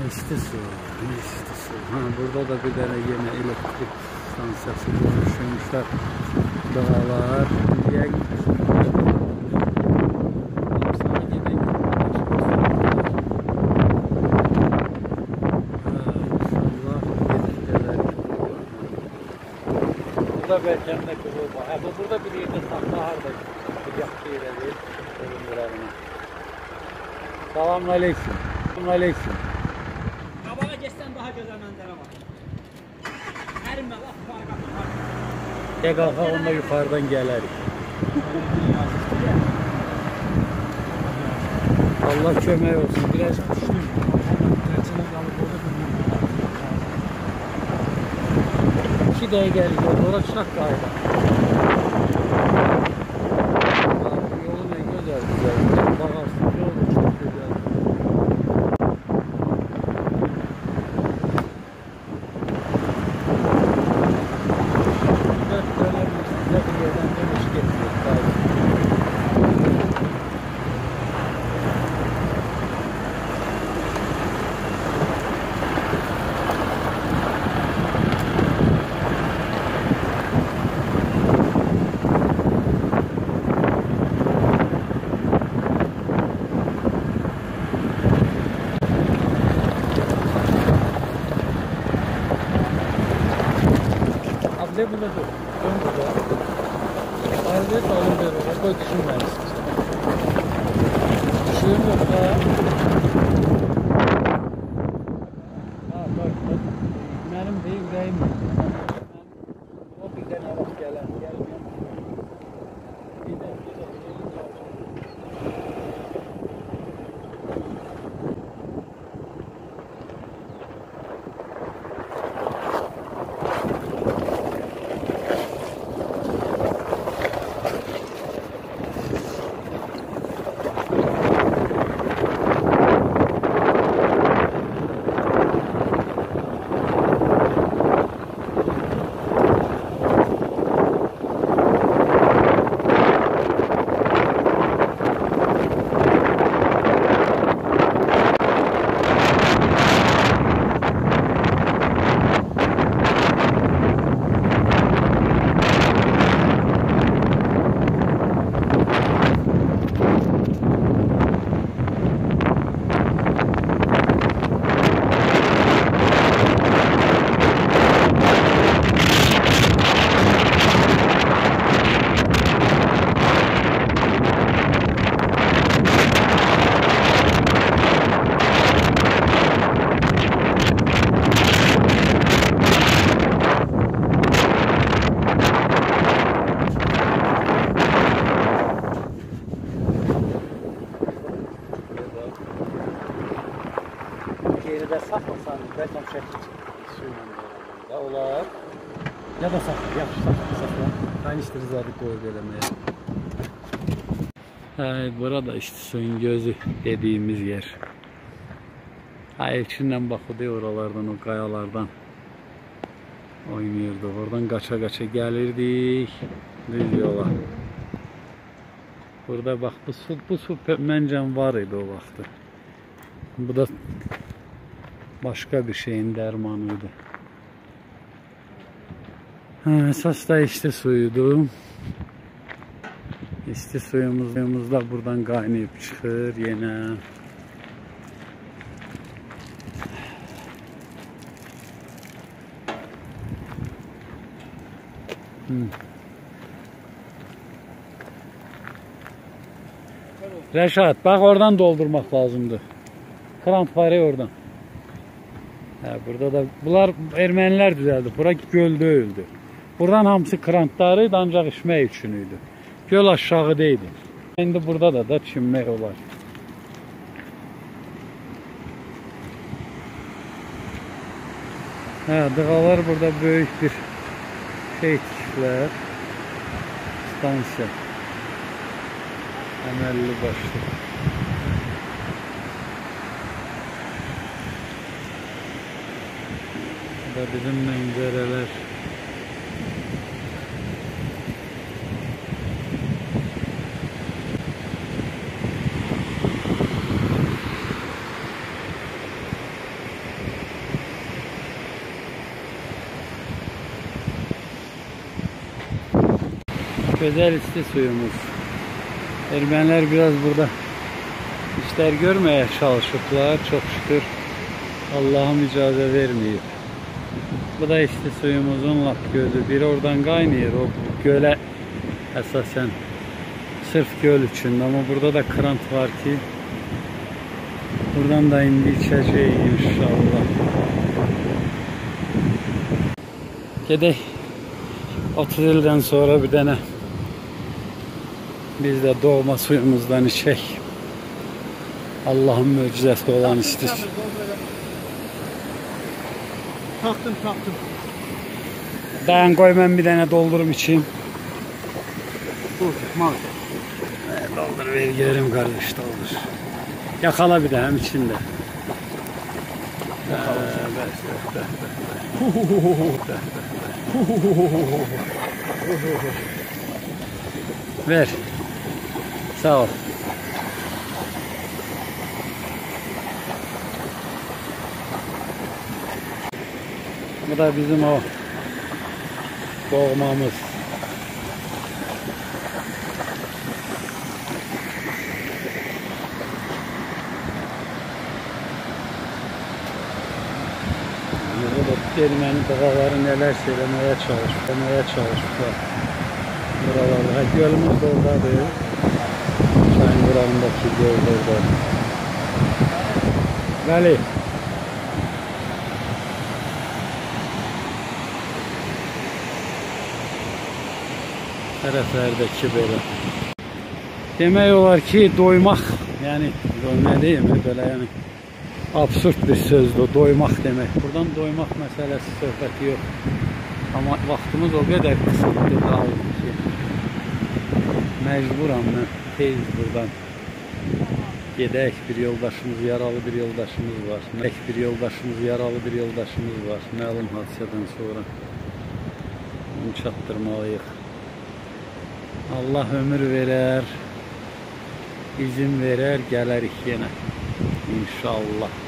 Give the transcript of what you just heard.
İşte su. Ha, burada da bir tane yine elektrik stansiyası kurmuşlar. Dağlar. Burada belki de kızıl var. Burada bir yerde saklardı. Sıcak şeyle değil. Ölümlerine. Selamun aleyküm. Aleyküm. Kabağa geçsen daha güzel manzara var. Erimle laf fark. Tek kalka onda yukarıdan gelerik. Allah kömək olsun. Biraz düştüm. İki dəqiqəlik yol. Orada şak qayda. Yolu ne güzel güzel. Bakarsın yolu çok güzel. Ne bu ne bu? Ön bu da. Harbi alın ver ona. Koy düşünmeyiz. Düşünüm yok ha. Ha bak bak. Benim de yüreğim. O birden alıp gelen. Gelmiyor. Geride saklasan beton çekil suyla olar. Ya da sakla, yaxşı sakla. Kaynaştırırız artık koyup eləməyə. Burada işte suyun gözü dediğimiz yer. Elçinle bakıdı oralardan, o kayalardan oynuyorduk. Oradan kaça gelirdik düz yola. Burada bak bu su məncə var idi o vaxtı. Bu da başka bir şeyin dermanıydı. Esas da işte suyuydu. İşte suyumuz da buradan kaynayıp çıkır yine. Reşat bak oradan doldurmak lazımdı. Krant var ya oradan. Burada da bunlar Ermeniler düzeldi. Bura göldə öldü. Buradan hamısı krantlarıydı ancaq içmək üçün idi. Göl aşağıdaydı. İndi burada da çimmək olar. Dağlar burada böyük bir şey tikiblər. Stansiya. Əməlli başlı. Bu da bizim mənzərələr. Güzel isti suyumuz. Ermeniler biraz burada işler görmeye çalışıplar. Çok şükür Allah'ım icazə vermeyip. Bu da isti suyumuzun lap gözü. Biri oradan kaynıyor. O göle esasen sırf göl için. Ama burada da krant var ki buradan da indi içeceğiz inşallah. Gedək 30 ildən sonra bir dənə biz de doğma suyumuzdan içək. Allah'ın möcüzəsi olan istir. Taktım. Dayan koy ben bir tane doldurum içeyim. Doldur ver yerim kardeş doldur. Yakala bir de hem içinde. Ver. Sağ ol. Bu da bizim o doğmamız. Burada Ermeni dağları neler söylemeye çalışmışlar. Buralarda. Gölümüz de oradadır. Çayın buranındaki göl de orada. Bəli. Tərəflərdəki belə. Demək olar ki, doymaq, yəni ne deyim, belə yəni absurd bir sözdür, doymaq demək. Buradan doymaq məsələsi söhbəti yox. Amma vaxtımız o qədər qısıtlı qaldı ki, məcburam mən tez buradan gedək. Bir yoldaşımız, yaralı bir yoldaşımız var. Məlum hadisədən sonra onu çatdırmalıyıq. Allah ömür verər, izin verər, gələrik yenə. İnşallah.